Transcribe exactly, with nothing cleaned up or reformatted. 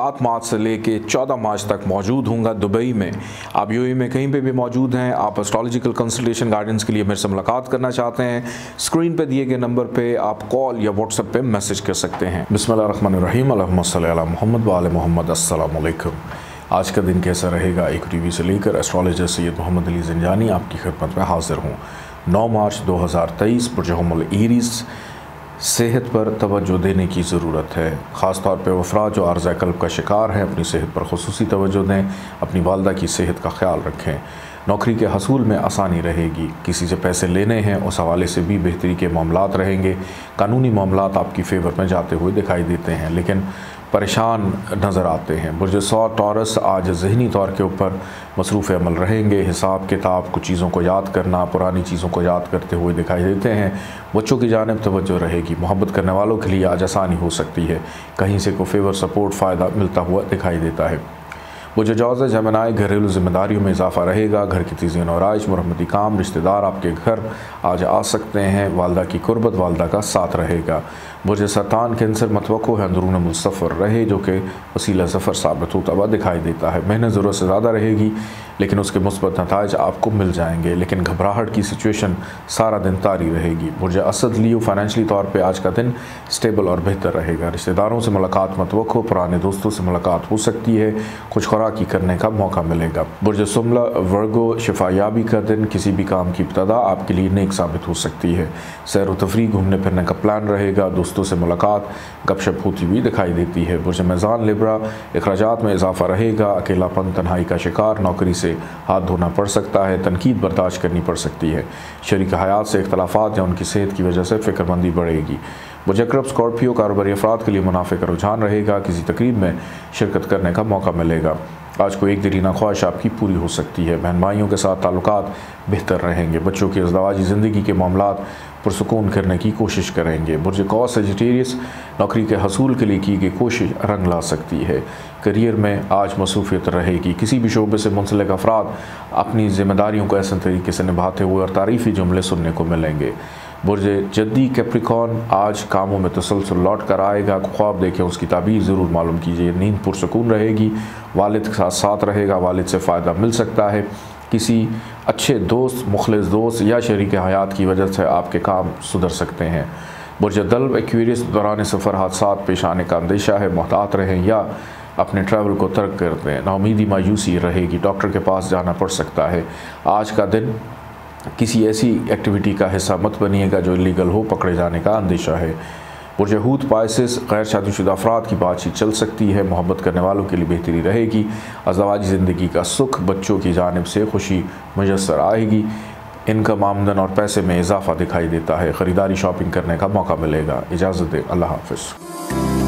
सात मार्च से लेके चौदह मार्च तक मौजूद हूँगा दुबई में। आप यूएई में कहीं पे भी मौजूद हैं, आप एस्ट्रोलॉजिकल कंसल्टेशन गाइडेंस के लिए मेरे से मुलाकात करना चाहते हैं, स्क्रीन पे दिए गए नंबर पे आप कॉल या व्हाट्सएप पे मैसेज कर सकते हैं। बिस्मिल्लाहिर्रहमानिर्रहीम, अल्लाहुम्मा सल्ली अला मुहम्मद व आले मुहम्मद। अस्सलाम वालेकुम। आज का दिन कैसा रहेगा, एक टीवी से लेकर एस्ट्रोलॉजर सैयद मोहम्मद अली ज़ंजानी आपकी खिदमत में हाजिर हूँ। नौ मार्च दो हज़ार तेईस बुर्ज हुम्मुल एरीज़। सेहत पर तवज्जो देने की ज़रूरत है, ख़ास तौर पे अफराद जो आर्ज़ा क़ल्ब का शिकार हैं अपनी सेहत पर खुसूसी तवज्जो दें, अपनी वालदा की सेहत का ख्याल रखें। नौकरी के हसूल में आसानी रहेगी, किसी से पैसे लेने हैं उस हवाले से भी बेहतरी के मामलात रहेंगे। कानूनी मामलात आपकी फ़ेवर में जाते हुए दिखाई देते हैं लेकिन परेशान नज़र आते हैं। बुर्ज सौ टॉरस आज ज़हनी तौर के ऊपर मसरूफ़ अमल रहेंगे। हिसाब किताब, कुछ चीज़ों को याद करना, पुरानी चीज़ों को याद करते हुए दिखाई देते हैं। बच्चों की जानिब तवज्जो रहेगी। मोहब्बत करने वालों के लिए आज आसानी हो सकती है, कहीं से कोई फेवर सपोर्ट फ़ायदा मिलता हुआ दिखाई देता है। बुर्ज जौज़ा जमनाई, घरेलू ज़िम्मेदारियों में इजाफा रहेगा। घर की तीज़ीन और आइश, मुरम्मती काम, रिश्तेदार आपके घर आज आ सकते हैं। वालदा की कुर्बत, वालदा का साथ रहेगा। बुर्ज सरतान, कैंसर मतवक्को है अंदरून मुल्क सफ़र रहे जो कि वसीला सफ़र साबित होता हुआ दिखाई देता है। मेहनत ज़रूरत से ज़्यादा रहेगी लेकिन उसके मुस्बत नताइज आपको मिल जाएंगे, लेकिन घबराहट की सिचुएशन सारा दिन तारी रहेगी। बुर्ज असद, लियो, फाइनेंशली तौर पे आज का दिन स्टेबल और बेहतर रहेगा। रिश्तेदारों से मुलाकात मतवक्को, पुराने दोस्तों से मुलाकात हो सकती है, कुछ खुराकी करने का मौका मिलेगा। बुर्ज सुमला, वर्गो, शिफायाबी का दिन, किसी भी काम की इब्तदा आपके लिए नेक साबित हो सकती है। सैर व तफरीह, घूमने फिरने का प्लान रहेगा। दोस्तों से मुलाकात, गपशप होती हुई दिखाई देती है। बुर्ज मीज़ान, लिब्रा, अखराजात में इजाफा रहेगा। अकेलापन, तन्हाई का शिकार, नौकरी से हाथ धोना पड़ सकता है, तनकीद बर्दाश्त करनी पड़ सकती है। शरीक हयात से इख्तलाफात या उनकी सेहत की वजह से फ़िक्रमंदी बढ़ेगी। बुर्ज अक़रब, स्कॉर्पियो, कारोबारी अफराद के लिए मुनाफे का रुझान रहेगा। किसी तकरीब में शिरकत करने का मौका मिलेगा। आज को एक दिलीना ख्वाहिश आपकी पूरी हो सकती है। बहन भाइयों के साथ ताल्लुकात बेहतर रहेंगे। बच्चों की अज़दवाजी ज़िंदगी के मामलात पुरसुकून करने की कोशिश करेंगे। बुर्ज कौस, सजिटेरियस, नौकरी के हसूल के लिए की गई कोशिश रंग ला सकती है। करियर में आज मसरूफियत रहेगी। किसी भी शोबे से मुंसलिक अफराद अपनी ज़िम्मेदारियों को ऐसे तरीके से निभाते हुए और तारीफ़ी जुमले सुनने को मिलेंगे। बुर्ज जद्दी, कैप्रिकॉर्न, आज कामों में तसलसल लौट कर आएगा। ख्वाब देखें उसकी ताबीर ज़रूर मालूम कीजिए। नींद पुरसुकून रहेगी। वालिद के साथ साथ रहेगा, वालिद से फ़ायदा मिल सकता है। किसी अच्छे दोस्त, मुखलिस दोस्त या शरीक हयात की वजह से आपके काम सुधर सकते हैं। बुर्ज दल्व, एक्वेरियस, दौरान सफ़र हादसात पेश आने का अंदेशा है, मोहतात रहें या अपने ट्रैवल को तर्क कर दें। नाउमीदी, मायूसी रहेगी, डॉक्टर के पास जाना पड़ सकता है। आज का दिन किसी ऐसी एक्टिविटी का हिस्सा मत बनिएगा जो इलीगल हो, पकड़े जाने का अंदेशा है। बुर्ज हूत, पाइसेस, गैर शादीशुदा अफराद की बातचीत चल सकती है। मोहब्बत करने वालों के लिए बेहतरी रहेगी। अज़दवाजी ज़िंदगी का सुख, बच्चों की जानिब से खुशी मुयस्सर आएगी। इनकम, आमदन और पैसे में इजाफा दिखाई देता है। ख़रीदारी, शॉपिंग करने का मौका मिलेगा। इजाज़त दें, अल्लाह हाफ़िज़।